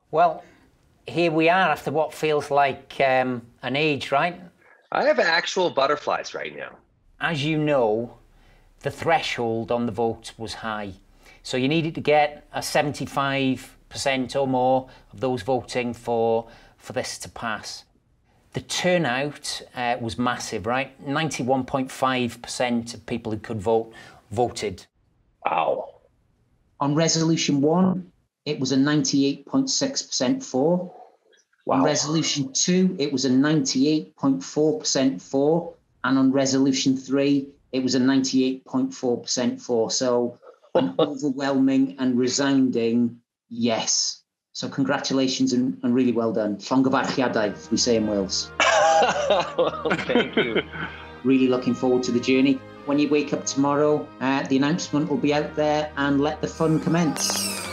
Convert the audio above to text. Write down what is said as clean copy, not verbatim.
Well, here we are after what feels like an age, right? I have actual butterflies right now. As you know, the threshold on the vote was high. So you needed to get a 75% or more of those voting for this to pass. The turnout was massive, right? 91.5% of people who could vote voted. Wow. On resolution 1, it was a 98.6% for. Wow. On resolution 2, it was a 98.4% for. And on resolution 3, it was a 98.4% for. So an overwhelming and resounding yes. So congratulations and really well done. Llongyfarchiadau, as we say in Wales. Thank you. Really looking forward to the journey. When you wake up tomorrow, the announcement will be out there, and let the fun commence.